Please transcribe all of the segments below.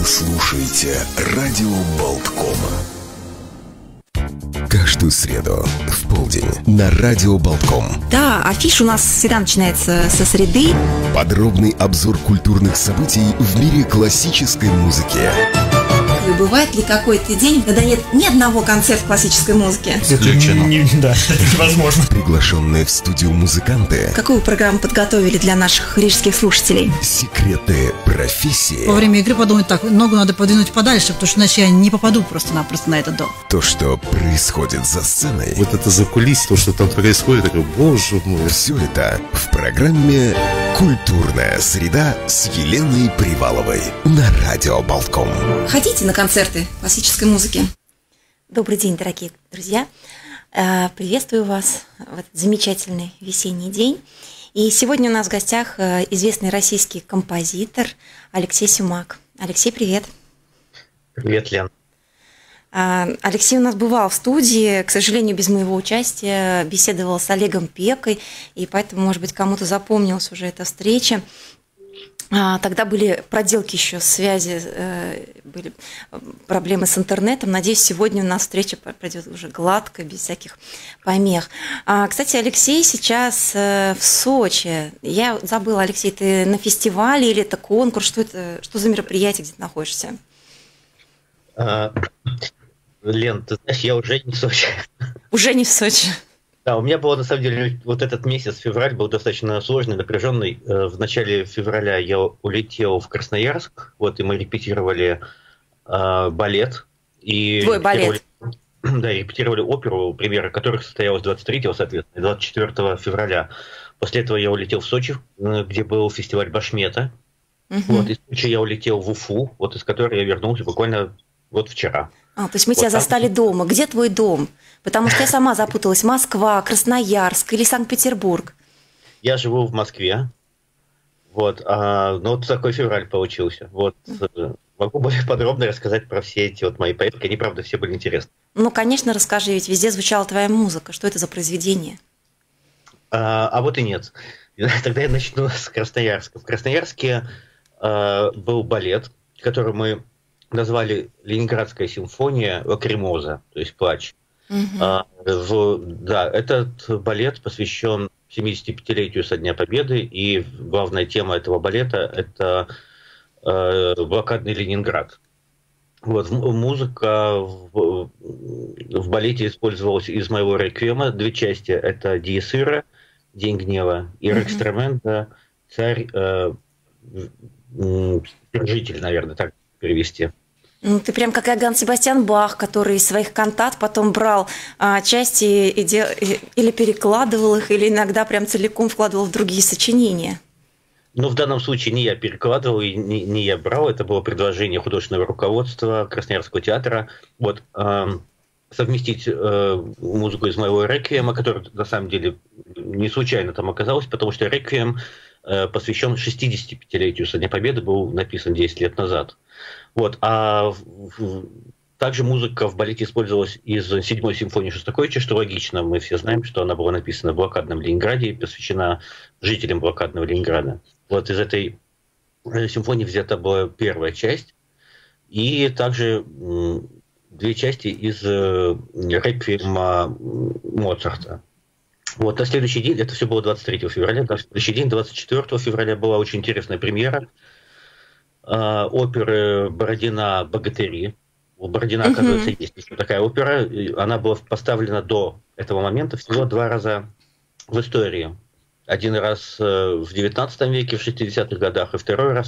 слушаете радио Болткома. Каждую среду в полдень на радио Болтком. Да, афиша у нас всегда начинается со среды. Подробный обзор культурных событий в мире классической музыки. Бывает ли какой-то день, когда нет ни одного концерта классической музыки? Исключено. Да, это невозможно. Приглашенные в студию музыканты. Какую программу подготовили для наших рижских слушателей? Секреты профессии. Во время игры подумать так, ногу надо подвинуть подальше, потому что иначе я не попаду просто-напросто на этот дом. То, что происходит за сценой. Вот это закулисье, то, что там происходит, такой, боже мой. Все это в программе «Культурная среда» с Еленой Приваловой на радио Болтком. Ходите на концерты классической музыки. Добрый день, дорогие друзья. Приветствую вас в этот замечательный весенний день. И сегодня у нас в гостях известный российский композитор Алексей Сюмак. Алексей, привет. Привет, Лен. Алексей у нас бывал в студии, к сожалению, без моего участия, беседовал с Олегом Пекой, и поэтому, может быть, кому-то запомнилась уже эта встреча. Тогда были проделки еще связи, были проблемы с интернетом. Надеюсь, сегодня у нас встреча пройдет уже гладко, без всяких помех. Кстати, Алексей сейчас в Сочи. Я забыла, Алексей, ты на фестивале или это конкурс? Что за мероприятие, где ты находишься? Лен, ты знаешь, я уже не в Сочи. Уже не в Сочи. Да, у меня было, на самом деле, вот этот месяц, февраль, был достаточно сложный, напряженный. В начале февраля я улетел в Красноярск, вот, и мы репетировали балет. Твой балет? Да, репетировали оперу, премьера которых состоялась 23-го, соответственно, 24 февраля. После этого я улетел в Сочи, где был фестиваль Башмета. Вот, из Сочи я улетел в Уфу, вот, из которой я вернулся буквально вот вчера. То есть мы тебя застали дома. Где твой дом? Потому что я сама запуталась. Москва, Красноярск или Санкт-Петербург? Я живу в Москве. Вот, ну вот такой февраль получился. Вот, могу более подробно рассказать про все эти вот мои поездки. Они, правда, все были интересны. Ну, конечно, расскажи, ведь везде звучала твоя музыка. Что это за произведение? Вот и нет. Тогда я начну с Красноярска. В Красноярске был балет, который мы назвали «Ленинградская симфония Лакримоза», то есть «Плач». Да, этот балет посвящен 75-летию со Дня Победы, и главная тема этого балета – это блокадный Ленинград. Вот, музыка в балете использовалась из моего реквиема, две части – это «Диес Ира», «День гнева», и «Рекстрамента», «Царь», «Житель», наверное, так перевести. Ну, ты прям как Иоганн Себастьян Бах, который из своих кантат потом брал части или перекладывал их, или иногда прям целиком вкладывал в другие сочинения. Ну, в данном случае не я перекладывал и не я брал, это было предложение художественного руководства Красноярского театра. Вот, совместить музыку из моего реквиема, который на самом деле не случайно там оказалось, потому что реквием посвящен 65-летию со Дня Победы, был написан 10 лет назад. Вот. Также музыка в балете использовалась из 7-й симфонии Шостаковича, что логично, мы все знаем, что она была написана в блокадном Ленинграде и посвящена жителям блокадного Ленинграда. Вот из этой симфонии взята была первая часть, и также две части из реквиема Моцарта. Вот, на следующий день, это все было 23 февраля, на следующий день, 24 февраля, была очень интересная премьера оперы Бородина «Богатыри». У Бородина, оказывается, есть еще такая опера. Она была поставлена до этого момента всего 2 раза в истории. Один раз в 19 веке, в 60-х годах, и второй раз в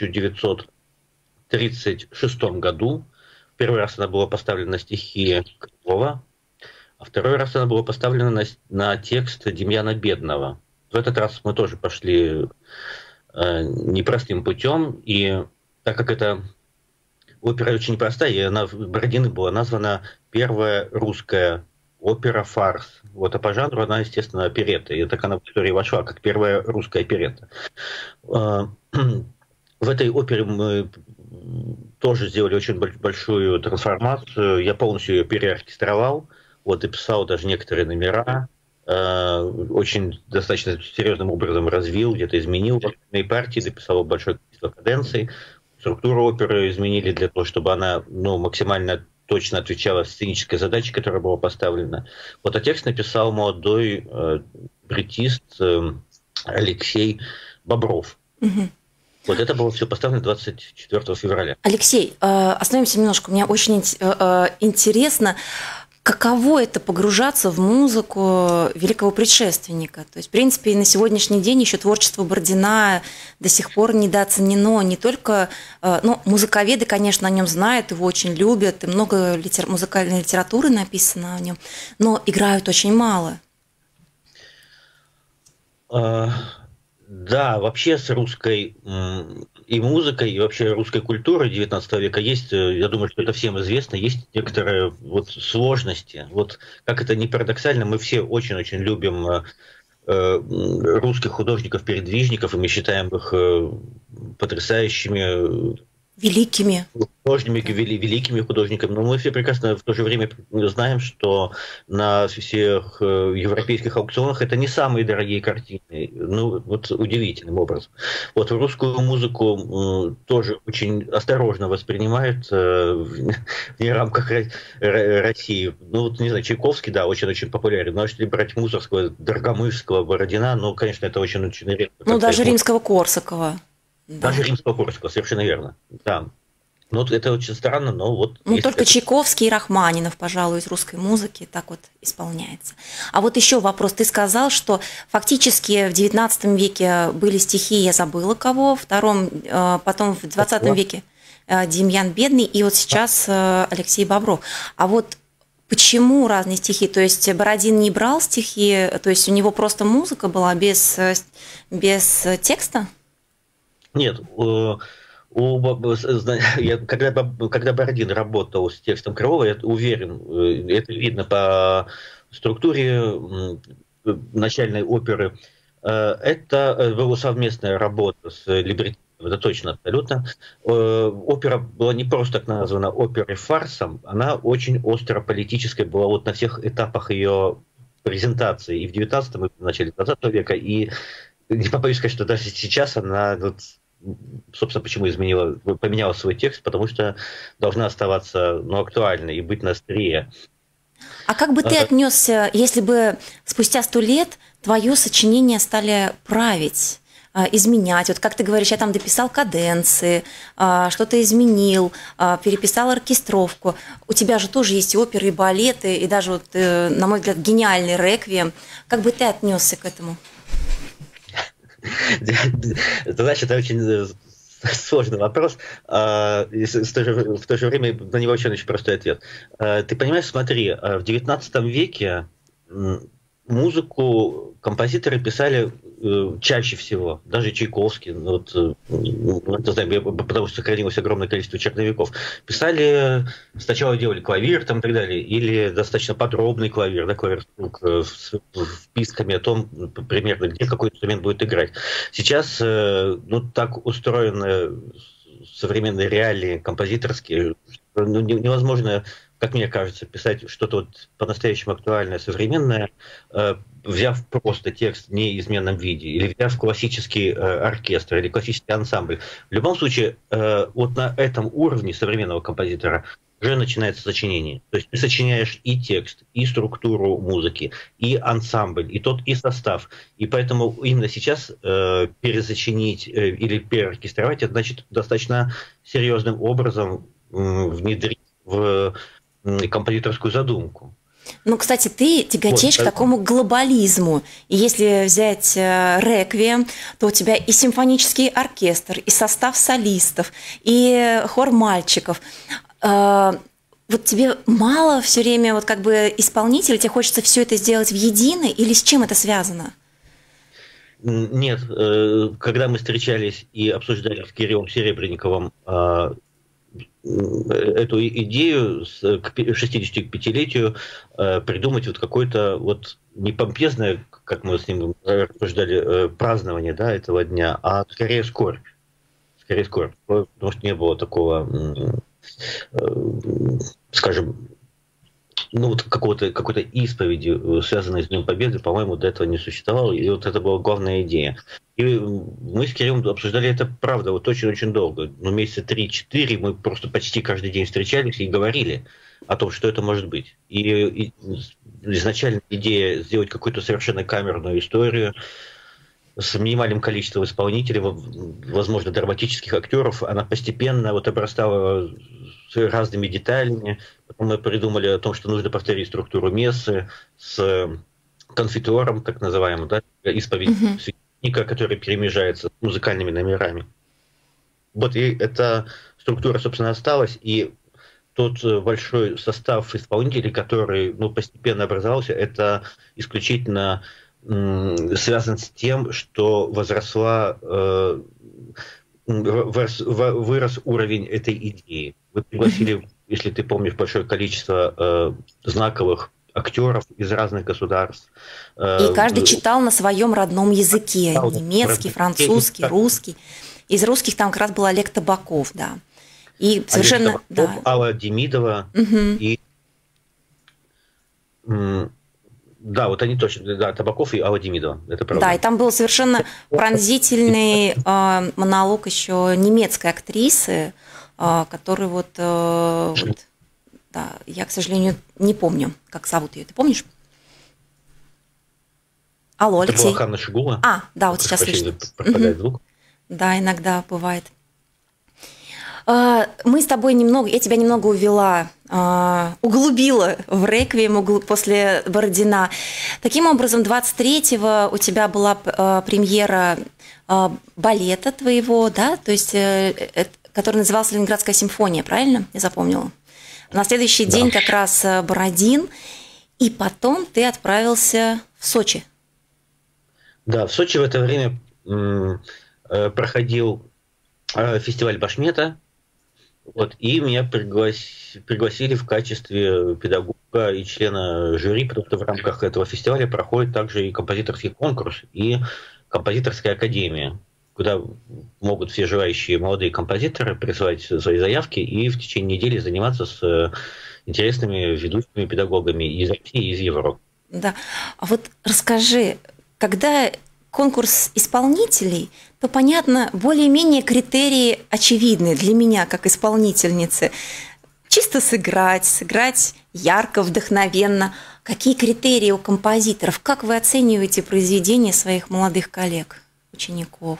1936 году. Первый раз она была поставлена на стихи Крылова, а второй раз она была поставлена на текст Демьяна Бедного. В этот раз мы тоже пошли непростым путем, и так как эта опера очень непростая, и она в Бородино была названа первая русская опера «Фарс». Вот, а по жанру она, естественно, оперетта, и так она в историю вошла, как первая русская оперетта. В этой опере мы тоже сделали очень большую трансформацию, я полностью ее переоркестровал, вот, и писал даже некоторые номера, очень достаточно серьезным образом развил, где-то изменил партии, дописал большое количество каденций. В структуру оперы изменили для того, чтобы она максимально точно отвечала сценической задаче, которая была поставлена. Вот, а текст написал молодой бретист Алексей Бобров. Угу. Вот это было все поставлено 24 февраля. Алексей, остановимся немножко. Мне очень интересно, каково это погружаться в музыку великого предшественника? То есть, в принципе, на сегодняшний день еще творчество Бородина до сих пор недооценено. Не только, музыковеды, конечно, о нем знают, его очень любят, и много музыкальной литературы написано о нем, но играют очень мало. Да, вообще с русской и музыкой, и вообще русской культурой XIX века есть, я думаю, что это всем известно, есть некоторые сложности. Вот как это ни парадоксально, мы все очень-очень любим русских художников-передвижников, и мы считаем их потрясающими великими художниками, но мы все прекрасно в то же время знаем, что на всех европейских аукционах это не самые дорогие картины, удивительным образом. Вот русскую музыку тоже очень осторожно воспринимают в рамках России. Не знаю, Чайковский, да, очень-очень популярен, но если брать Мусорского, Доргомышского, Бородина, конечно, это очень-очень редко. Даже Римского-Корсакова. Даже Римского-Корсакова, совершенно верно. Да. Это очень странно, но вот... только Чайковский и Рахманинов, пожалуй, из русской музыки так вот исполняется. А вот еще вопрос. Ты сказал, что фактически в XIX веке были стихи, я забыла кого, потом в XX веке Демьян Бедный, и вот сейчас Алексей Бобров. А вот почему разные стихи? То есть Бородин не брал стихи, то есть у него просто музыка была без текста? Нет, когда Бородин работал с текстом Крылова, я уверен, это видно по структуре начальной оперы, это была совместная работа с либретистом, это точно, абсолютно. Опера была не просто так названа оперой-фарсом, она очень остро политическая была вот на всех этапах ее презентации, и в 19-м, и в начале 20 века, и не побоюсь сказать, что даже сейчас она... собственно, почему поменяла свой текст, потому что должна оставаться актуальной и быть на острие. А как бы ты отнесся, если бы спустя 100 лет твое сочинение стали править, изменять? Вот как ты говоришь, я там дописал каденции, что-то изменил, переписал оркестровку. У тебя же тоже есть и оперы, и балеты, и даже, на мой взгляд, гениальный реквием. Как бы ты отнесся к этому? Это значит, это очень сложный вопрос, и в то же время на него очень простой ответ. Ты понимаешь, смотри, в XIX веке музыку композиторы писали чаще всего, даже Чайковский, потому что сохранилось огромное количество черновиков, писали, сначала делали клавир там, и так далее, или достаточно подробный клавир, да, клавир с вписками о том, примерно, где какой инструмент будет играть. Сейчас так устроены современные реалии композиторские, невозможно, как мне кажется, писать что-то по-настоящему актуальное, современное, взяв просто текст в неизменном виде, или взяв классический оркестр, или классический ансамбль. В любом случае, вот на этом уровне современного композитора уже начинается сочинение. То есть ты сочиняешь и текст, и структуру музыки, и ансамбль, и состав. И поэтому именно сейчас пересочинить или переоркестровать, это значит достаточно серьезным образом внедрить в композиторскую задумку. Кстати, ты тяготеешь к такому глобализму. И если взять реквием, то у тебя и симфонический оркестр, и состав солистов, и хор мальчиков. Вот тебе мало все время исполнителей, тебе хочется все это сделать в едино, или с чем это связано? Нет, когда мы встречались и обсуждали с Кириллом Серебренниковым эту идею к 65-летию придумать какое-то не помпезное, как мы с ним обсуждали, празднование, да, этого дня, а скорее скорбь. Потому что не было такого, скажем, ну, вот какой-то исповеди, связанной с Днем Победы, по-моему, до этого не существовало, и вот это была главная идея. И мы с Кириллом обсуждали это, правда, вот очень-очень долго. Ну, месяца 3-4 мы просто почти каждый день встречались и говорили о том, что это может быть. И изначально идея сделать какую-то совершенно камерную историю с минимальным количеством исполнителей, возможно, драматических актеров, она постепенно вот обрастала разными деталями. Потом мы придумали о том, что нужно повторить структуру мессы с конфитюром, так называемым, да, исповедь священника, который перемежается с музыкальными номерами. Вот и эта структура, собственно, осталась, и тот большой состав исполнителей, который, ну, постепенно образовался, это исключительно связан с тем, что вырос уровень этой идеи. Вы пригласили, если ты помнишь, большое количество знаковых актеров из разных государств. И каждый читал на своем родном языке. Немецкий, французский, русский. Из русских там как раз был Олег Табаков, да. И совершенно... Олег Табаков, да. Алла Демидова и... Да, вот они точно, да, Табаков и Алла Демидова, это правда. Да, и там был совершенно пронзительный монолог еще немецкой актрисы, который вот, да, я, к сожалению, не помню, как зовут ее. Ты помнишь? Алло, Алексей. Это была Ханна Шигула. Да, вот сейчас слышно. Пропадает звук. Да, иногда бывает. Мы с тобой немного, я тебя немного увела, углубила в реквием после Бородина. Таким образом, 23-го у тебя была премьера балета твоего, да, то есть, который назывался «Ленинградская симфония», правильно? Я запомнила. На следующий день как раз Бородин, и потом ты отправился в Сочи. Да, в Сочи в это время проходил фестиваль Башмета. Вот, и меня пригласили в качестве педагога и члена жюри, потому что в рамках этого фестиваля проходит также и композиторский конкурс, и композиторская академия, куда могут все желающие молодые композиторы присылать свои заявки и в течение недели заниматься с интересными ведущими педагогами из России и из Европы. Да, а вот расскажи, когда конкурс исполнителей, то, понятно, более-менее критерии очевидны для меня, как исполнительницы. Чисто сыграть ярко, вдохновенно. Какие критерии у композиторов? Как вы оцениваете произведения своих молодых коллег, учеников?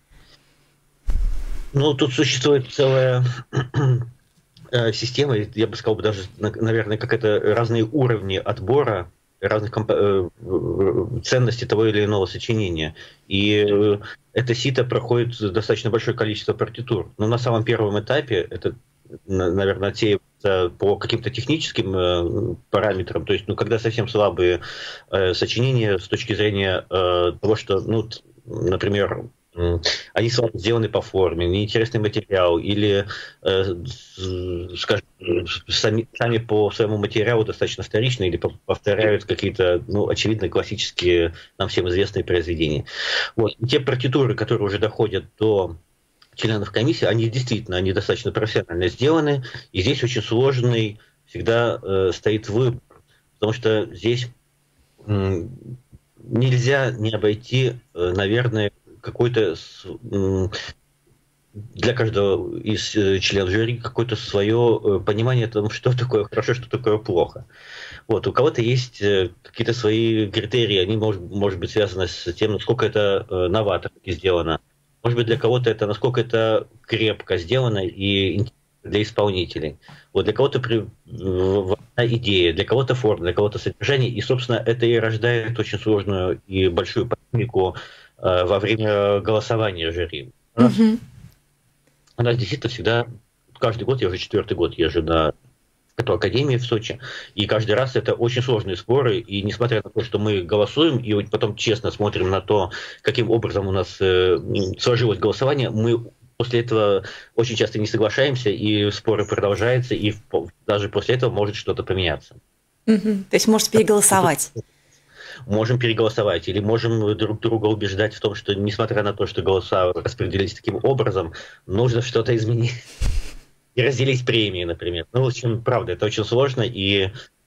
Ну, тут существует целая система, я бы сказал, даже, наверное, какие-то разные уровни отбора разных ценностей того или иного сочинения. И это сито проходит достаточно большое количество партитур. Но на самом первом этапе это, наверное, отсеивается по каким-то техническим параметрам. То есть, ну, когда совсем слабые сочинения с точки зрения того, что, ну, например, они сделаны по форме, неинтересный материал, или, скажем, сами по своему материалу достаточно вторичны, или повторяют какие-то, ну, очевидно, классические, нам всем известные произведения. Вот. И те партитуры, которые уже доходят до членов комиссии, они достаточно профессионально сделаны, и здесь очень сложный всегда стоит выбор, потому что здесь нельзя не обойти, наверное, какой-то для каждого из членов жюри какое-то свое понимание о том, что такое хорошо, что такое плохо. Вот. У кого-то есть какие-то свои критерии, они, может быть, связаны с тем, насколько это новаторски сделано. Может быть, для кого-то это насколько это крепко сделано и для исполнителей. Вот для кого-то идея, для кого-то форма, для кого-то содержание. И, собственно, это и рождает очень сложную и большую полемику во время голосования жюри. У нас действительно всегда, каждый год, я уже 4-й год езжу на эту академию в Сочи, и каждый раз это очень сложные споры, и несмотря на то, что мы голосуем, и вот потом честно смотрим на то, каким образом у нас сложилось голосование, мы после этого очень часто не соглашаемся, и споры продолжаются, и даже после этого может что-то поменяться. То есть можете переголосовать. Можем переголосовать, или можем друг друга убеждать в том, что, несмотря на то, что голоса распределились таким образом, нужно что-то изменить. И разделить премии, например. Ну, в общем, правда, это очень сложно, и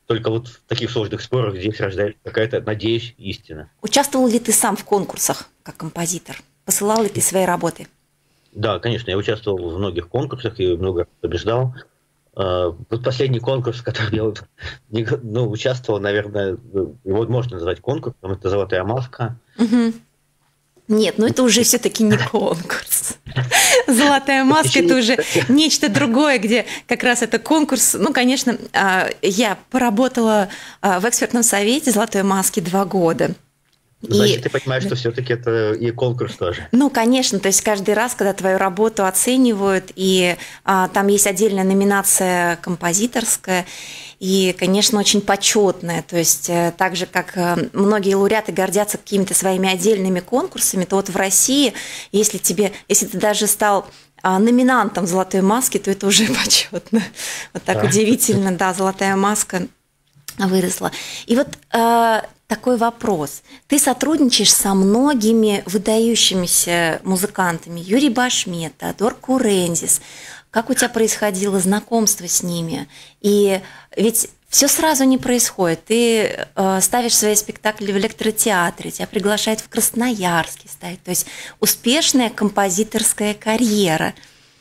только вот в таких сложных спорах здесь рождается какая-то, надеюсь, истина. Участвовал ли ты сам в конкурсах как композитор? Посылал ли ты свои работы? Да, конечно, я участвовал в многих конкурсах и много раз побеждал. Вот последний конкурс, в котором я вот, участвовал, наверное, его можно назвать конкурсом, это «Золотая маска». Угу. Нет, это уже все-таки не конкурс. «Золотая маска» – это уже нечто другое, где как раз это конкурс. Конечно, я поработала в экспертном совете «Золотой маски» 2 года. Значит, ты понимаешь, что все-таки это и конкурс тоже. Конечно, то есть каждый раз, когда твою работу оценивают, и там есть отдельная номинация композиторская, и, конечно, очень почетная. То есть так же, как многие лауреаты гордятся какими-то своими отдельными конкурсами, то вот в России, если ты даже стал номинантом «Золотой маски», то это уже почетно. Вот так удивительно, да, «Золотая маска» выросла. И вот такой вопрос. Ты сотрудничаешь со многими выдающимися музыкантами. Юрий Башмет, Теодор Курензис. Как у тебя происходило знакомство с ними? И ведь все сразу не происходит. Ты ставишь свои спектакли в электротеатре, тебя приглашают в Красноярске ставить. То есть успешная композиторская карьера.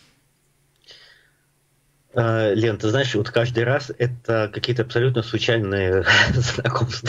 Лен, ты знаешь, вот каждый раз это какие-то абсолютно случайные знакомства.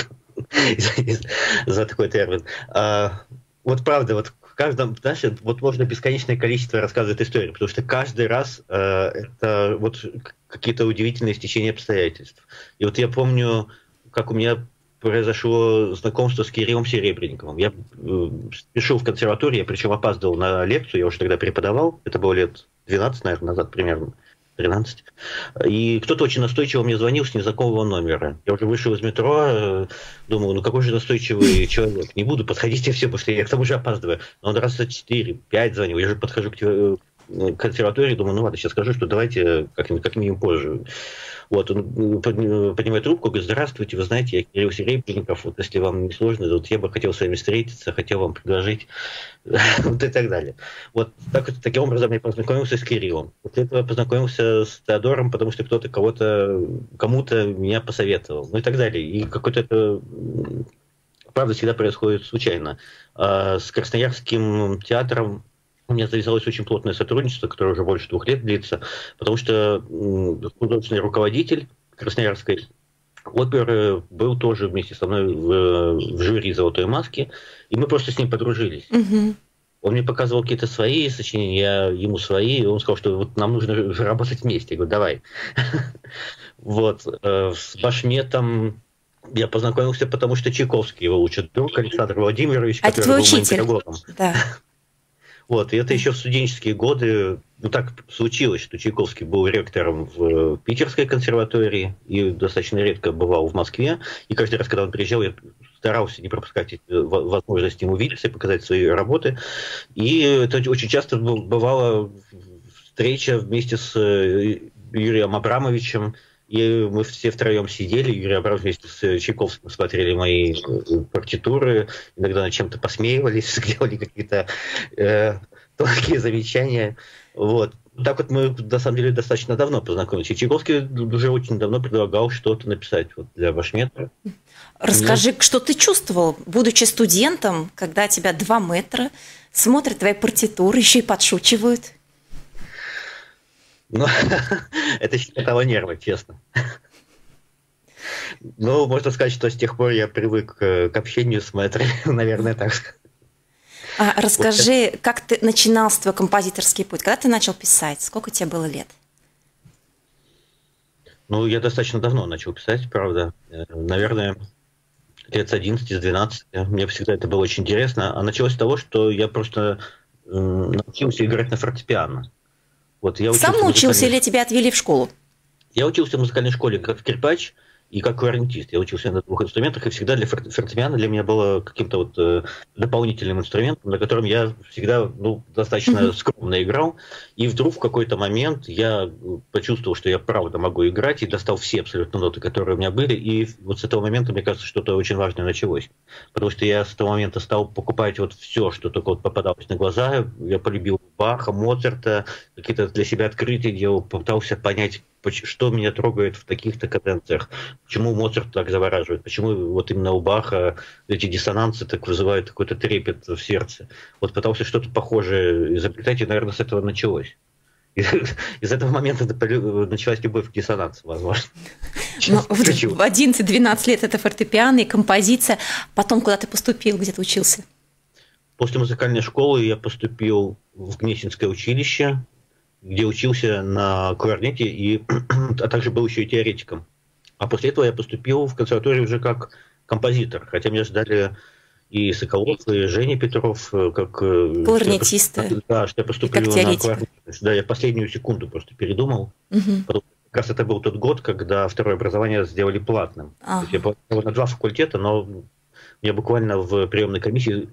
За такой термин. Вот правда, вот в каждом, знаешь, вот можно бесконечное количество рассказывать истории, потому что каждый раз это вот какие-то удивительные стечения обстоятельств. И вот я помню, как у меня произошло знакомство с Кириллом Серебренниковым. Я спешил в консерваторию, я причем опаздывал на лекцию, я уже тогда преподавал, это было лет 12, наверное, назад примерно. 13. И кто-то очень настойчиво мне звонил с незнакомого номера. Я уже вышел из метро, думал, какой же настойчивый человек. Не буду подходить все, потому что я к тому же опаздываю. Но он раз 4-5 звонил. Я же подхожу к консерватории, думаю, ладно, сейчас скажу, что давайте как минимум позже. Вот, он поднимает трубку, говорит: здравствуйте, вы знаете, я Кирилл Серебренников, вот если вам не сложно, вот я бы хотел с вами встретиться, хотел вам предложить, вот и так далее. Вот таким образом я познакомился с Кириллом. После этого я познакомился с Теодором, потому что кто-то кому-то меня посоветовал, и так далее. И какой-то это, правда, всегда происходит случайно. С Красноярским театром у меня завязалось очень плотное сотрудничество, которое уже больше 2 лет длится, потому что художественный руководитель Красноярской оперы был тоже вместе со мной в жюри «Золотой маски», и мы просто с ним подружились. Угу. Он мне показывал какие-то свои сочинения, я ему свои, и он сказал, что вот нам нужно работать вместе. Я говорю, давай. Вот. С Башметом я познакомился, потому что Чайковский его учит друг Александр Владимирович, который был моим педагогом. Да. Вот, и это еще в студенческие годы, так случилось, что Чайковский был ректором в Питерской консерватории и достаточно редко бывал в Москве, и каждый раз, когда он приезжал, я старался не пропускать возможность ему увидеться и показать свои работы, и это очень часто бывала встреча вместе с Юрием Абрамовичем, и мы все втроем сидели, Юрий Абрамович вместе с Чайковским смотрели мои партитуры, иногда над чем-то посмеивались, делали какие-то тонкие замечания. Вот. Так вот мы, на самом деле, достаточно давно познакомились. И Чайковский уже очень давно предлагал что-то написать для Башмета. Расскажи, что ты чувствовал, будучи студентом, когда тебя 2 метра, смотрят твои партитуры, еще и подшучивают? Это еще того нерва, честно. Можно сказать, что с тех пор я привык к общению с мэтрами, наверное, так сказать. Расскажи, как ты начинал твой композиторский путь? Когда ты начал писать? Сколько тебе было лет? Я достаточно давно начал писать, правда. Наверное, лет с 11, с 12. Мне всегда это было очень интересно. А началось с того, что я просто научился играть на фортепиано. Вот, сам научился или тебя отвели в школу? Я учился в музыкальной школе как скрипач и как кларнетист. Я учился на 2 инструментах, и всегда фортепиано для меня было каким-то дополнительным инструментом, на котором я всегда достаточно скромно играл. И вдруг в какой-то момент я почувствовал, что я правда могу играть, и достал все абсолютно ноты, которые у меня были. И вот с этого момента, мне кажется, что-то очень важное началось. Потому что я с этого момента стал покупать все, что только попадалось на глаза. Я полюбил Баха, Моцарта, какие-то для себя открытия делал, пытался понять, что меня трогает в таких-то каденциях, почему Моцарт так завораживает, почему вот именно у Баха эти диссонансы так вызывают какой-то трепет в сердце. Вот пытался что-то похожее изобретать, и, наверное, с этого началось. Из этого момента началась любовь к диссонансу, возможно. В 11-12 лет это фортепиано и композиция. Потом куда ты поступил, где ты учился? После музыкальной школы я поступил в Гнесинское училище, где учился на кларнете, а также был еще и теоретиком. А после этого я поступил в консерваторию уже как композитор, хотя меня ждали и Соколов, и Женя Петров, как кларнетисты. Да, что я поступлю на кларнет. Да, я последнюю секунду просто передумал. Потому что как раз это был тот год, когда второе образование сделали платным. То есть я поступил на 2 факультета, но меня буквально в приемной комиссии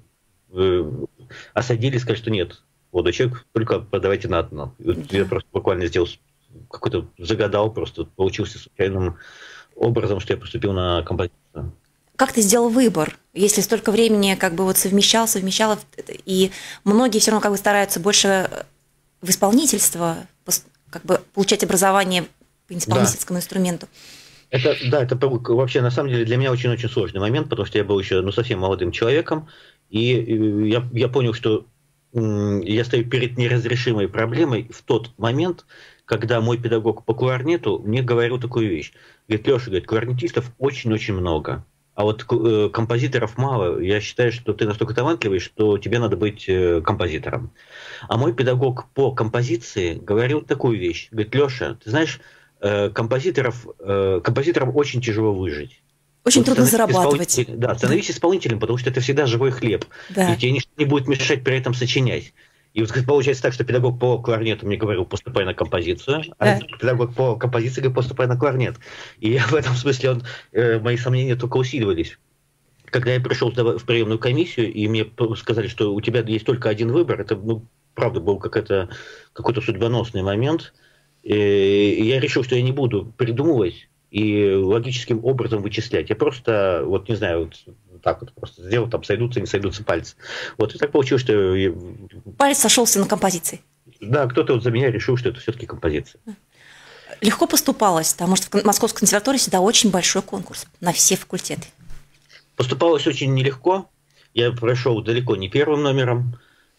осадили, сказали, что нет, молодой человек, только подавайте на одно. Я просто буквально сделал какой-то, загадал, просто получился случайным образом, что я поступил на композицию. Как ты сделал выбор, если столько времени как бы вот совмещало, и многие все равно как бы стараются больше в исполнительство, как бы получать образование по исполнительскому инструменту? Это вообще на самом деле для меня очень-очень сложный момент, потому что я был еще совсем молодым человеком, и я понял, что я стою перед неразрешимой проблемой в тот момент, когда мой педагог по кларнету мне говорил такую вещь. Говорит, Леша, говорит, кларнетистов очень-очень много, а вот композиторов мало. Я считаю, что ты настолько талантливый, что тебе надо быть композитором. А мой педагог по композиции говорил такую вещь. Говорит, Леша, ты знаешь, композиторам очень тяжело выжить. Очень трудно зарабатывать. Да, становись исполнителем, потому что это всегда живой хлеб. Да. И тебе ничто не будет мешать при этом сочинять. И вот получается так, что педагог по кларнету мне говорил, поступай на композицию, а педагог по композиции говорит, поступай на кларнет. И в этом смысле мои сомнения только усиливались. Когда я пришел в приемную комиссию, и мне сказали, что у тебя есть только один выбор, это, правда, был какой-то судьбоносный момент. И я решил, что я не буду придумывать и логическим образом вычислять. Я просто, не знаю, так вот просто сделал, там сойдутся, не сойдутся пальцы. Вот, и так получилось, что... Палец сошелся на композиции. Да, кто-то за меня решил, что это все-таки композиция. Легко поступалось, потому что в Московской консерватории всегда очень большой конкурс на все факультеты. Поступалось очень нелегко. Я прошел далеко не первым номером.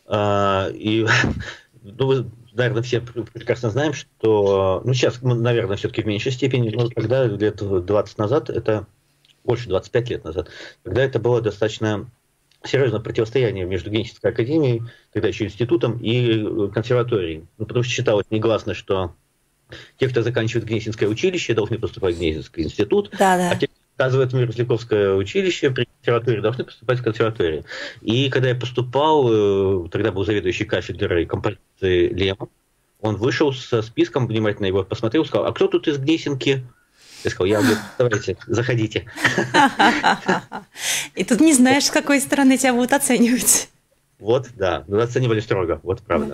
И, наверное, все прекрасно знаем, что... сейчас, наверное, все-таки в меньшей степени, но тогда, лет 20 назад, это больше 25 лет назад, когда это было достаточно серьезное противостояние между Гнесинской академией, тогда еще институтом, и консерваторией. Потому что считалось негласно, что те, кто заканчивает Гнесинское училище, должны поступать в Гнесинский институт, а те, кто оказывает Миросликовское училище при консерватории, должны поступать в консерваторию. И когда я поступал, тогда был заведующий кафедрой композиции Лемон, он вышел со списком, внимательно его посмотрел, сказал, а кто тут из Гнесинки? Я сказал, я говорю, давайте, заходите. И тут не знаешь, с какой стороны тебя будут оценивать. Вот, да, оценивали строго, вот правда.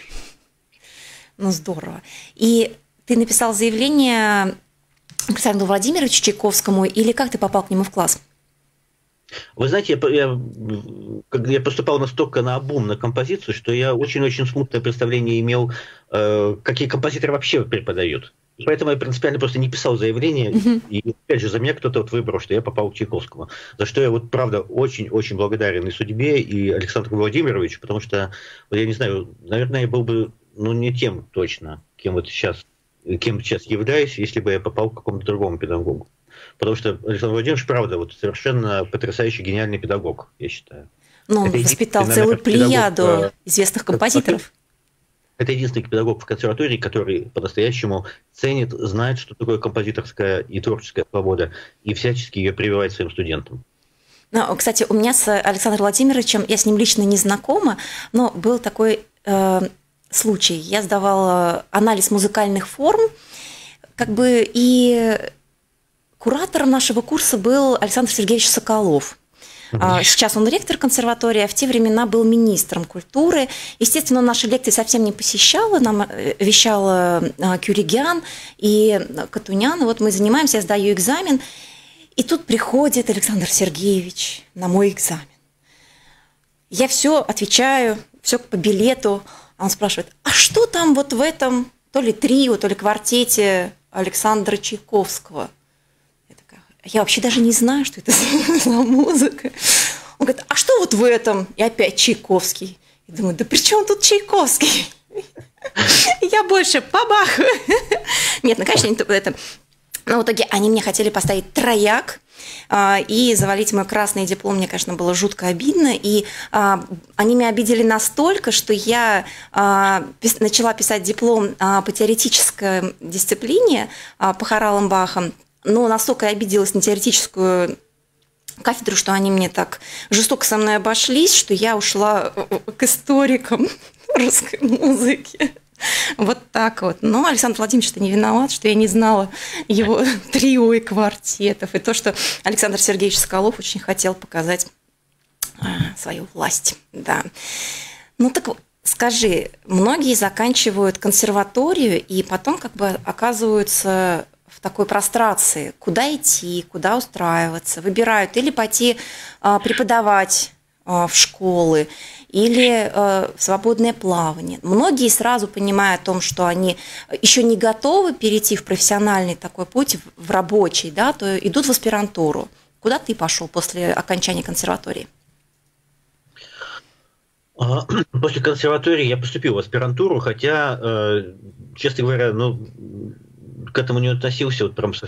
Здорово. И ты написал заявление Александру Владимировичу Чайковскому, или как ты попал к нему в класс? Вы знаете, я поступал настолько наобум на композицию, что я очень-очень смутное представление имел, какие композиторы вообще преподают. Поэтому я принципиально просто не писал заявление, и опять же за меня кто-то выбрал, что я попал к Чайковскому. За что я правда очень-очень благодарен и судьбе, и Александру Владимировичу, потому что, я не знаю, наверное, я был бы не тем точно, кем сейчас являюсь, если бы я попал к какому-то другому педагогу. Потому что Александр Владимирович, правда, совершенно потрясающий, гениальный педагог, я считаю. Он воспитал целую плеяду известных композиторов. Это единственный педагог в консерватории, который по-настоящему ценит, знает, что такое композиторская и творческая свобода, и всячески ее прививает своим студентам. Кстати, у меня с Александром Владимировичем, я с ним лично не знакома, но был такой случай. Я сдавала анализ музыкальных форм, и куратором нашего курса был Александр Сергеевич Соколов. Сейчас он ректор консерватории, а в те времена был министром культуры. Естественно, он наши лекции совсем не посещал, нам вещал Кюригян и Катунян. Вот мы занимаемся, я сдаю экзамен, и тут приходит Александр Сергеевич на мой экзамен. Я все отвечаю, все по билету, А он спрашивает, а что там вот в этом то ли трио, то ли квартете Александра Чайковского? Я такая, я вообще даже не знаю, что это за музыка. Он говорит, а что вот в этом? И опять Чайковский. Я думаю, да при чем тут Чайковский? Я больше по Баху. Нет, ну, конечно, это... Но в итоге они мне хотели поставить трояк и завалить мой красный диплом. Мне, конечно, было жутко обидно. И они меня обидели настолько, что я начала писать диплом по теоретической дисциплине по хоралам Баха. Но настолько я обиделась на теоретическую кафедру, что они мне так жестоко со мной обошлись, что я ушла к историкам русской музыки. Вот так вот. Но Александр Владимирович-то не виноват, что я не знала его трио и квартетов. И то, что Александр Сергеевич Соколов очень хотел показать свою власть. Да. Ну так скажи, многие заканчивают консерваторию и потом как бы оказываются в такой прострации. Куда идти, куда устраиваться? Выбирают или пойти преподавать в школы, или в свободное плавание. Многие сразу понимая о том, что они еще не готовы перейти в профессиональный такой путь, в рабочий, да, то идут в аспирантуру. Куда ты пошел после окончания консерватории? После консерватории я поступил в аспирантуру, хотя, честно говоря, ну, к этому не относился вот прям со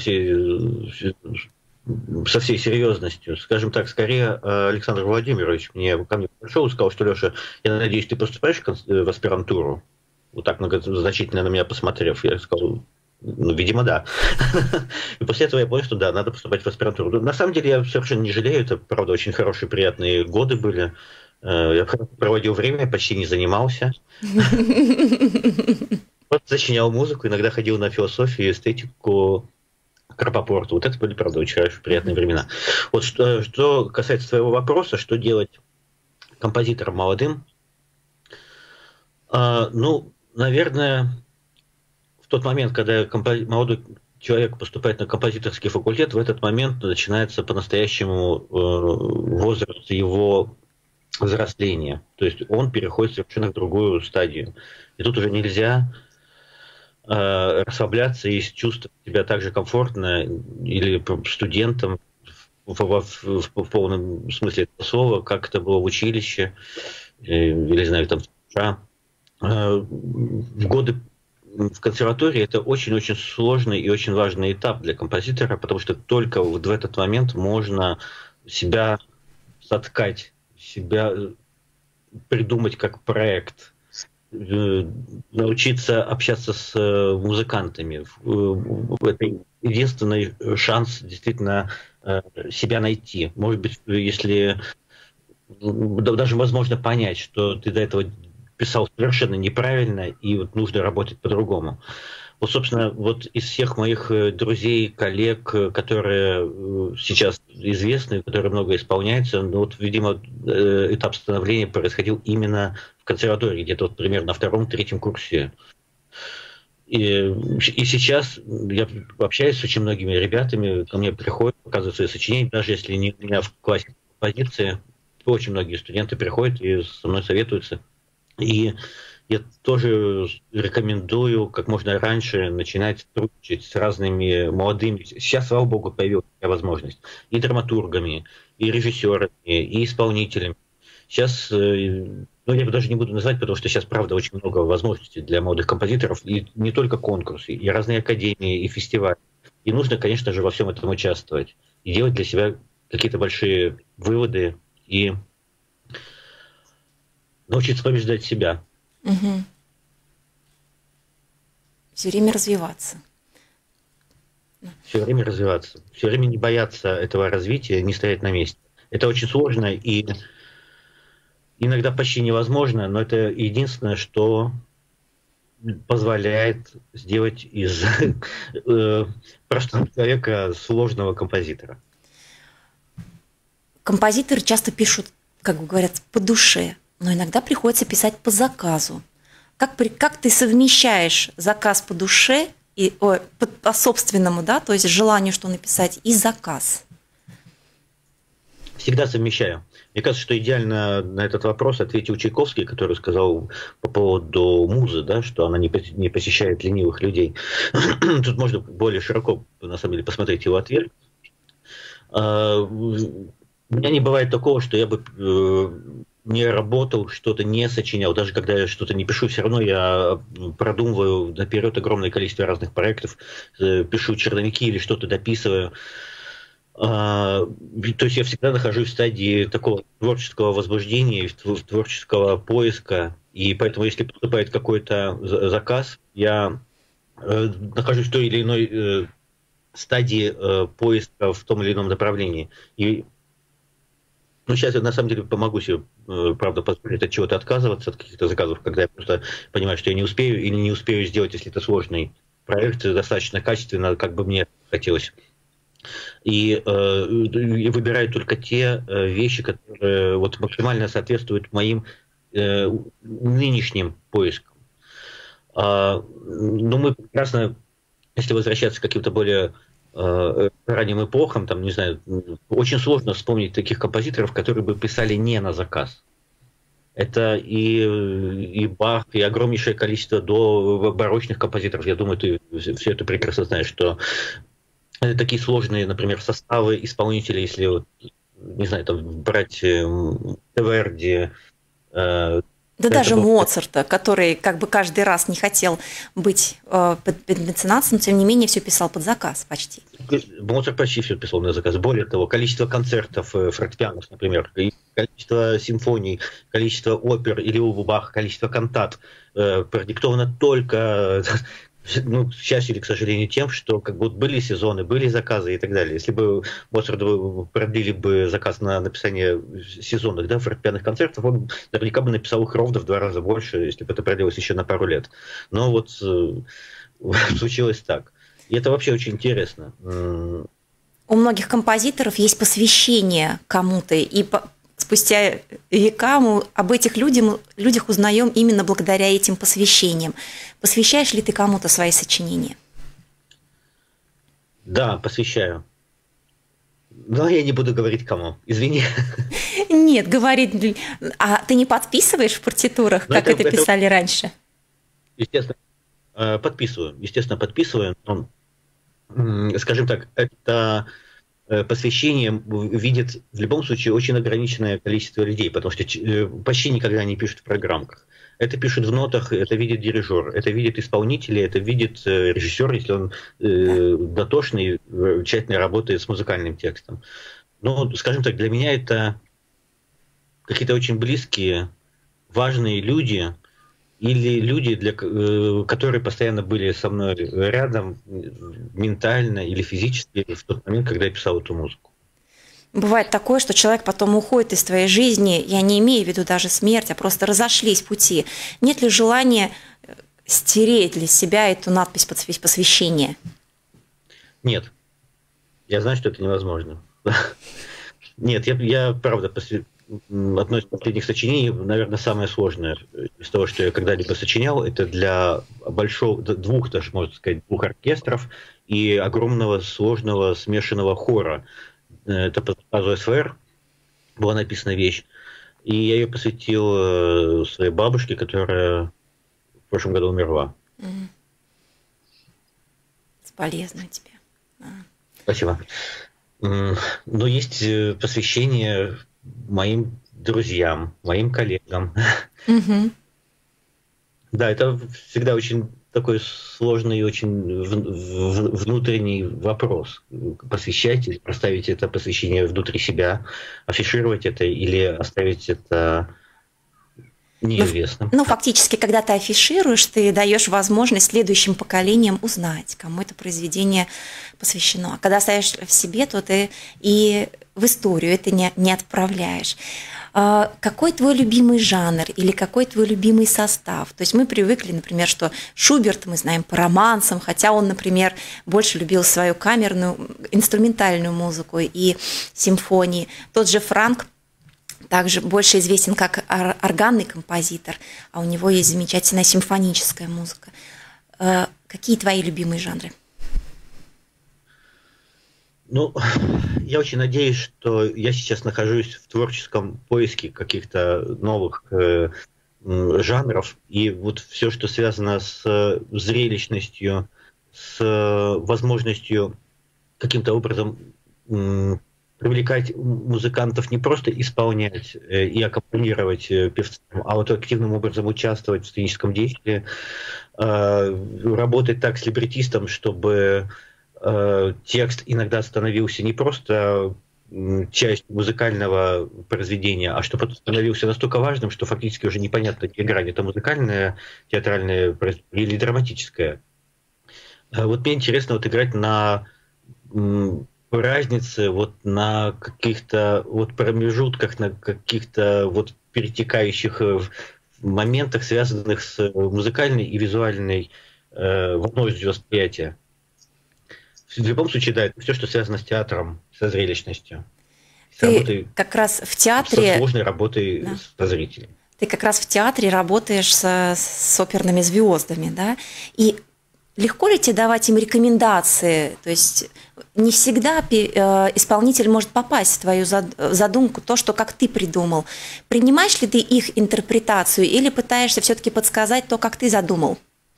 всей серьезностью. Скажем так, скорее Александр Владимирович ко мне пришел и сказал, что, Леша, я надеюсь, ты поступаешь в аспирантуру? Вот так многозначительно на меня посмотрев, я сказал, ну, видимо, да. И после этого я понял, что да, надо поступать в аспирантуру. На самом деле я совершенно не жалею, это, правда, очень хорошие, приятные годы были. Я проводил время, почти не занимался. Вот сочинял музыку, иногда ходил на философию, эстетику, к Рапопорту. Вот это были, правда, очень приятные времена. Вот что касается твоего вопроса, что делать композиторам молодым, ну, наверное, в тот момент, когда молодой человек поступает на композиторский факультет, в этот момент начинается по-настоящему возраст его взросления. То есть он переходит совершенно в другую стадию. И тут уже нельзя расслабляться и чувствовать себя так же комфортно или студентом в полном смысле этого слова, как это было в училище, или, знаю, там, в годы в консерватории это очень-очень сложный и очень важный этап для композитора, потому что только вот в этот момент можно себя соткать, себя придумать как проект, научиться общаться с музыкантами. Это единственный шанс действительно себя найти. Может быть, если даже возможно понять, что ты до этого писал совершенно неправильно, и вот нужно работать по-другому. Вот, собственно, вот из всех моих друзей, коллег, которые сейчас известны, которые много исполняются, ну вот, видимо, этап становления происходил именно в консерватории, где-то вот примерно на втором-третьем курсе. И сейчас я общаюсь с очень многими ребятами, ко мне приходят, показывают свои сочинения, даже если не у меня в классе композиции, очень многие студенты приходят и со мной советуются. И я тоже рекомендую как можно раньше начинать сотрудничать с разными молодыми. Сейчас, слава богу, появилась такая возможность. И драматургами, и режиссерами, и исполнителями. Сейчас, ну, я даже не буду называть, потому что сейчас, правда, очень много возможностей для молодых композиторов. И не только конкурсы, и разные академии, и фестивали. И нужно, конечно же, во всем этом участвовать. И делать для себя какие-то большие выводы. И научиться побеждать себя. Угу. Все время развиваться. Все время развиваться. Все время не бояться этого развития, не стоять на месте. Это очень сложно и иногда почти невозможно, но это единственное, что позволяет сделать из простого человека сложного композитора. Композиторы часто пишут, как говорят, по душе. Но иногда приходится писать по заказу. Как ты совмещаешь заказ по душе, по собственному, да, то есть желанию что написать, и заказ? Всегда совмещаю. Мне кажется, что идеально на этот вопрос ответил Чайковский, который сказал по поводу музы, да, что она не посещает ленивых людей. Тут можно более широко, на самом деле, посмотреть его ответ. У меня не бывает такого, что я бы не работал, что-то не сочинял. Даже когда я что-то не пишу, все равно я продумываю наперед огромное количество разных проектов, пишу черновики или что-то дописываю. То есть я всегда нахожусь в стадии такого творческого возбуждения, творческого поиска. И поэтому, если поступает какой-то заказ, я нахожусь в той или иной стадии поиска в том или ином направлении. И сейчас я на самом деле помогу себе, правда, позволить от чего-то отказываться, от каких-то заказов, когда я просто понимаю, что я не успею или не успею сделать, если это сложный проект, достаточно качественно, как бы мне хотелось. И выбираю только те вещи, которые вот максимально соответствуют моим нынешним поискам. Но мы прекрасно, если возвращаться к каким-то более ранним эпохам, там, не знаю, очень сложно вспомнить таких композиторов, которые бы писали не на заказ. Это и Бах, и огромнейшее количество до барочных композиторов. Я думаю, ты все это прекрасно знаешь, что такие сложные, например, составы исполнителей, если, вот, не знаю, там брать Верди, да даже Моцарта, который как бы каждый раз не хотел быть под меценатом, но тем не менее все писал под заказ почти. Моцарт почти все писал на заказ. Более того, количество концертов фортепианных, например, количество симфоний, количество опер или у Баха, количество кантат продиктовано только, ну, к счастью или к сожалению, тем, что как будто были сезоны, были заказы и так далее. Если бы Моцарт продлили бы заказ на написание сезонных, да, фортепианных концертов, он наверняка бы написал их ровно в 2 раза больше, если бы это продлилось еще на пару лет. Но вот случилось так. И это вообще очень интересно. У многих композиторов есть посвящение кому-то, и спустя века мы об этих людях узнаем именно благодаря этим посвящениям. Посвящаешь ли ты кому-то свои сочинения? Да, посвящаю. Но я не буду говорить кому. Извини. Нет, говорит. А ты не подписываешь в партитурах, как это писали раньше? Естественно, подписываю. Естественно, подписываю. Но, скажем так, это посвящение видит в любом случае очень ограниченное количество людей, потому что почти никогда не пишут в программках. Это пишут в нотах, это видит дирижер, это видит исполнитель, это видит режиссер, если он дотошный, тщательно работает с музыкальным текстом. Но, скажем так, для меня это какие-то очень близкие, важные люди, или люди, которые постоянно были со мной рядом ментально или физически в тот момент, когда я писал эту музыку. Бывает такое, что человек потом уходит из твоей жизни, я не имею в виду даже смерть, а просто разошлись пути. Нет ли желания стереть для себя эту надпись посвящения? Нет. Я знаю, что это невозможно. Нет, я правда, одно из последних сочинений, наверное, самое сложное из того, что я когда-либо сочинял, это для двух оркестров и огромного сложного смешанного хора. Это по заказу СВР была написана вещь. И я ее посвятил своей бабушке, которая в прошлом году умерла. Соболезную тебе. Спасибо. Но есть посвящение моим друзьям, моим коллегам. Угу. Да, это всегда очень такой сложный и очень внутренний вопрос. Посвящать или проставить это посвящение внутри себя, афишировать это или оставить это неизвестным. Ну, фактически, когда ты афишируешь, ты даешь возможность следующим поколениям узнать, кому это произведение посвящено. А когда оставишь в себе, то ты и в историю это не отправляешь. Какой твой любимый жанр или какой твой любимый состав? То есть мы привыкли, например, что Шуберт мы знаем по романсам, хотя он, например, больше любил свою камерную, инструментальную музыку и симфонии. Тот же Франк также больше известен как органный композитор, а у него есть замечательная симфоническая музыка. Какие твои любимые жанры? Ну, я очень надеюсь, что я сейчас нахожусь в творческом поиске каких-то новых жанров, и вот все, что связано с зрелищностью, с возможностью каким-то образом привлекать музыкантов, не просто исполнять и аккомпанировать певцам, а вот активным образом участвовать в сценическом действии, работать так с либретистом, чтобы текст иногда становился не просто частью музыкального произведения, а чтобы это становился настолько важным, что фактически уже непонятно, где грань, это музыкальное, театральное или драматическое. Вот мне интересно вот играть на разнице, вот на каких-то вот промежутках, на каких-то вот перетекающих моментах, связанных с музыкальной и визуальной возможностью восприятия. В любом случае, да, это все, что связано с театром, со зрелищностью. Ты как раз в театре... Со сложной работой со зрителем. Ты как раз в театре работаешь с оперными звездами, да? И легко ли тебе давать им рекомендации? То есть не всегда исполнитель может попасть в твою задумку, то, что как ты придумал. Принимаешь ли ты их интерпретацию или пытаешься все-таки подсказать то, как ты задумал?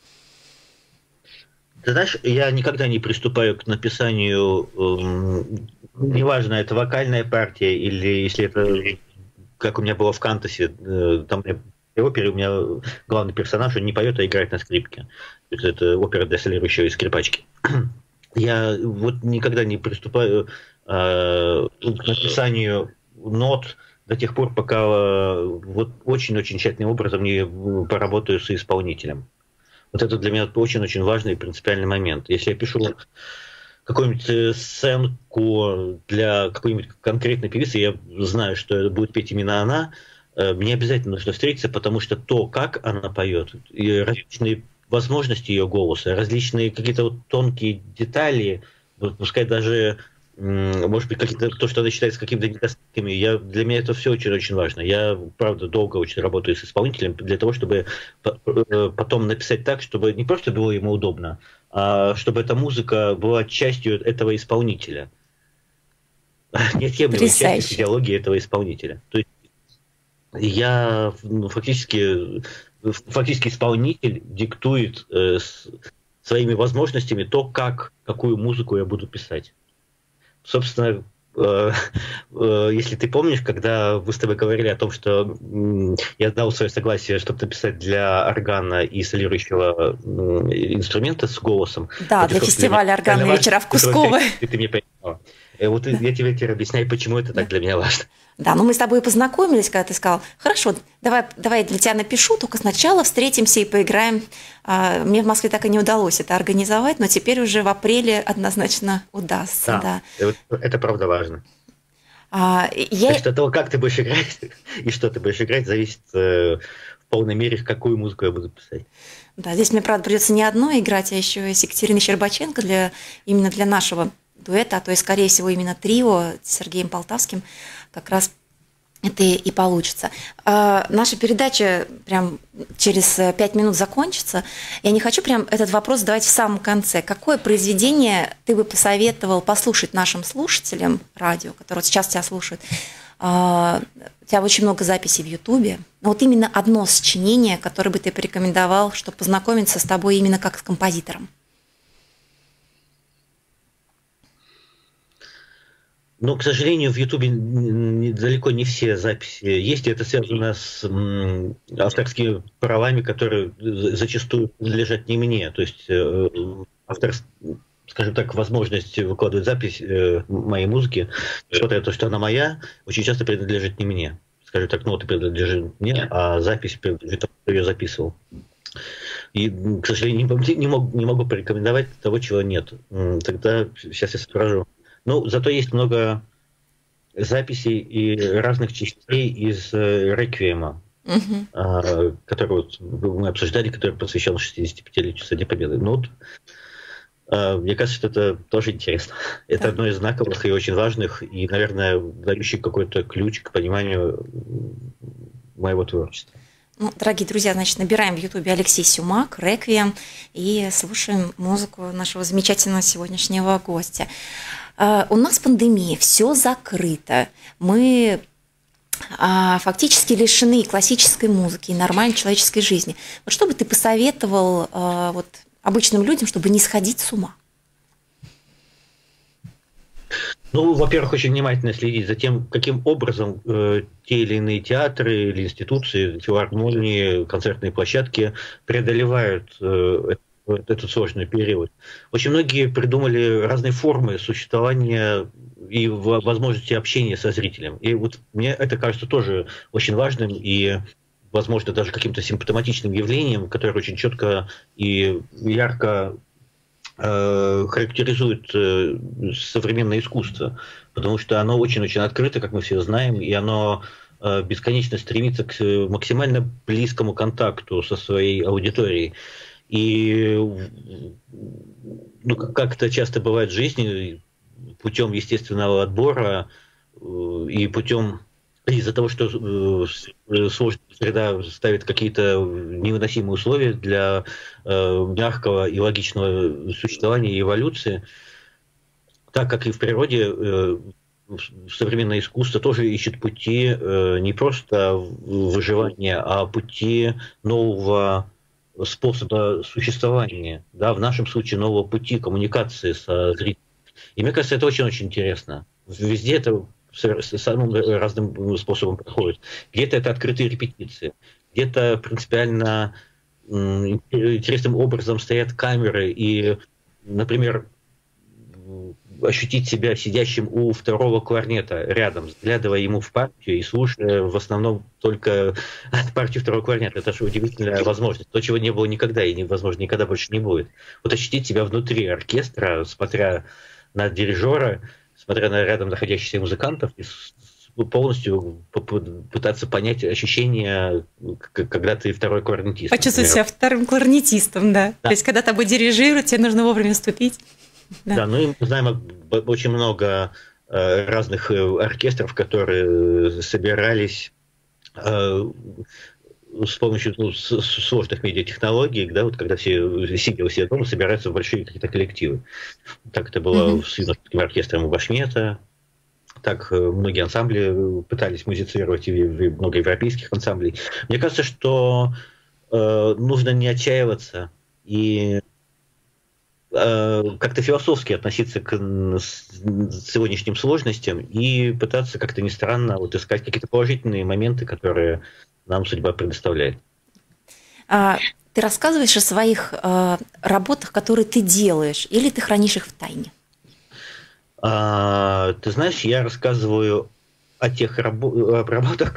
Ты знаешь, я никогда не приступаю к написанию, неважно, это вокальная партия или если это, как у меня было в Кантасе, там в опере у меня главный персонаж, он не поет, а играет на скрипке. Это опера для солирующего и скрипачки. Я вот никогда не приступаю к написанию нот до тех пор, пока вот очень-очень тщательным образом не поработаю с исполнителем. Вот это для меня очень-очень важный и принципиальный момент. Если я пишу какую-нибудь сценку для какой-нибудь конкретной певицы, я знаю, что будет петь именно она, мне обязательно нужно встретиться, потому что то, как она поет, и различные возможности ее голоса, различные какие-то вот тонкие детали, вот пускай даже, может быть, какие-то, то, что она считает с какими-то недостатками, для меня это все очень-очень важно. Я, правда, долго очень работаю с исполнителем для того, чтобы потом написать так, чтобы не просто было ему удобно, а чтобы эта музыка была частью этого исполнителя. Неотъемлемой частью физиологии этого исполнителя. То есть я фактически исполнитель диктует своими возможностями то, какую музыку я буду писать. Собственно, если ты помнишь, когда вы с тобой говорили о том, что я дал свое согласие, чтобы написать для органа и солирующего инструмента с голосом. Да, для фестиваля органные вечера в Кусково. Ты мне поняла. Вот я тебе теперь объясняю, почему это так для меня важно. Да, но мы с тобой познакомились, когда ты сказал, хорошо, давай я для тебя напишу, только сначала встретимся и поиграем. Мне в Москве так и не удалось это организовать, но теперь уже в апреле однозначно удастся. Да. Это правда важно. Так что от того, как ты будешь играть и что ты будешь играть, зависит в полной мере, какую музыку я буду писать. Да, здесь мне, правда, придется не одной играть, а еще и с Екатериной Щербаченко именно для нашего дуэта, а то и, скорее всего, именно трио с Сергеем Полтавским, как раз это и получится. Наша передача прям через 5 минут закончится. Я не хочу прям этот вопрос задавать в самом конце. Какое произведение ты бы посоветовал послушать нашим слушателям радио, которые сейчас тебя слушают? У тебя очень много записей в Ютубе. Но вот именно одно сочинение, которое бы ты порекомендовал, чтобы познакомиться с тобой именно как с композитором. Но, к сожалению, в Ютубе далеко не все записи есть, и это связано с авторскими правами, которые зачастую принадлежат не мне. То есть скажем так, возможность выкладывать запись моей музыки, несмотря на то, что она моя, очень часто принадлежит не мне. Скажем так, ноты принадлежат мне, а запись принадлежит тому, кто ее записывал. И, к сожалению, не могу порекомендовать того, чего нет. Тогда сейчас я соображу. Ну, зато есть много записей и разных частей из «Реквиема», который вот мы обсуждали, который посвящен 65-летию Со дня Победы. Ну, вот, мне кажется, что это тоже интересно. Это одно из знаковых и очень важных, и, наверное, дающий какой-то ключ к пониманию моего творчества. Ну, дорогие друзья, значит, набираем в Ютубе Алексей Сюмак, «Реквием» и слушаем музыку нашего замечательного сегодняшнего гостя. У нас пандемия, все закрыто. Мы фактически лишены и классической музыки, и нормальной человеческой жизни. Вот что бы ты посоветовал вот, обычным людям, чтобы не сходить с ума? Ну, во-первых, очень внимательно следить за тем, каким образом те или иные театры или институции, филармонии, концертные площадки преодолевают этот сложный период. Очень многие придумали разные формы существования и возможности общения со зрителем. И вот мне это кажется тоже очень важным и, возможно, даже каким-то симптоматичным явлением, которое очень четко и ярко характеризует современное искусство, потому что оно очень-очень открыто, как мы все знаем, и оно бесконечно стремится к максимально близкому контакту со своей аудиторией. И ну, как это часто бывает в жизни, путем естественного отбора и путем из-за того, что сложная среда ставит какие-то невыносимые условия для мягкого и логичного существования и эволюции, так как и в природе, современное искусство тоже ищет пути не просто выживания, а пути нового способа существования, да, в нашем случае нового пути коммуникации со зрителем. И мне кажется, это очень-очень интересно. Везде это самым разным способом проходит. Где-то это открытые репетиции, где-то принципиально интересным образом стоят камеры, и, например, ощутить себя сидящим у второго кларнета рядом, взглядывая ему в партию и слушая в основном только партию второго кларнета. Это же удивительная возможность. То, чего не было никогда и, возможно, никогда больше не будет. Вот ощутить себя внутри оркестра, смотря на дирижера, смотря на рядом находящихся музыкантов, и полностью пытаться понять ощущения, когда ты второй кларнетист. Почувствовать себя вторым кларнетистом, да. То есть, когда тобой дирижируют, тебе нужно вовремя вступить. Да, ну и мы знаем очень много разных оркестров, которые собирались с помощью сложных медиатехнологий, да, вот когда все сидя у себя дома, собираются в большие какие-то коллективы. Так это было с юношеским оркестром у Башмета, так многие ансамбли пытались музицировать, и много европейских ансамблей. Мне кажется, что нужно не отчаиваться и как-то философски относиться к сегодняшним сложностям и пытаться как-то не странно вот искать какие-то положительные моменты, которые нам судьба предоставляет. Ты рассказываешь о своих работах, которые ты делаешь, или ты хранишь их в тайне? Ты знаешь, я рассказываю о тех работах,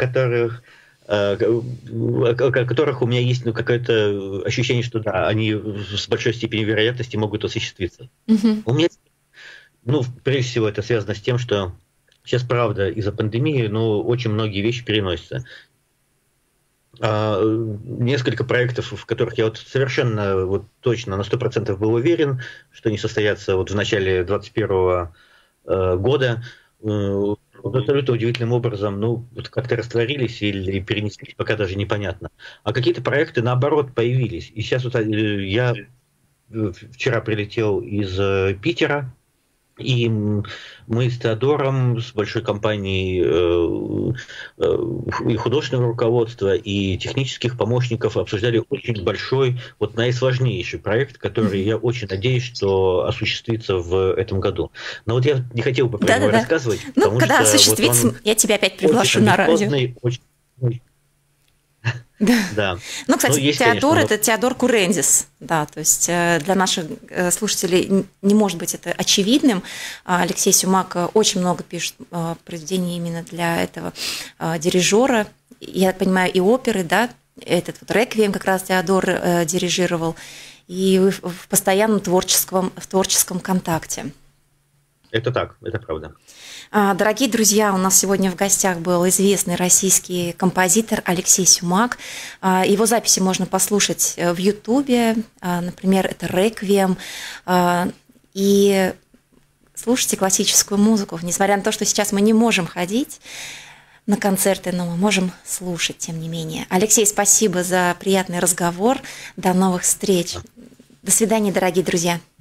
о которых у меня есть какое-то ощущение, что да, они с большой степенью вероятности могут осуществиться. У меня, прежде всего, это связано с тем, что сейчас, правда, из-за пандемии, очень многие вещи переносятся. Несколько проектов, в которых я вот совершенно точно на 100% был уверен, что они состоятся в начале 2021 года, абсолютно удивительным образом, как-то растворились или перенеслись, пока даже непонятно. А какие-то проекты, наоборот, появились. И сейчас я вчера прилетел из Питера, и мы с Теодором, с большой компанией и художественного руководства, и технических помощников обсуждали очень большой, наисложнейший проект, который я очень надеюсь, что осуществится в этом году. Но я не хотел бы про него рассказывать. Когда осуществится, я тебя опять приглашу на радио. Да. Кстати, Теодор – это Теодор Курендис. Да, то есть для наших слушателей не может быть это очевидным. Алексей Сюмак очень много пишет произведений именно для этого дирижера. Я понимаю, и оперы, да, этот «Реквием» как раз Теодор дирижировал, и вы в постоянном творческом контакте. Это так, это правда. Дорогие друзья, у нас сегодня в гостях был известный российский композитор Алексей Сюмак. Его записи можно послушать в Ютубе, например, это «Реквием». И слушайте классическую музыку, несмотря на то, что сейчас мы не можем ходить на концерты, но мы можем слушать, тем не менее. Алексей, спасибо за приятный разговор. До новых встреч. До свидания, дорогие друзья.